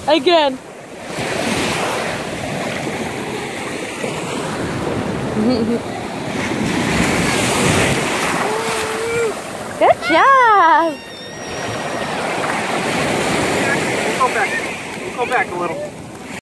Again. Good job. Go back. Go back a little.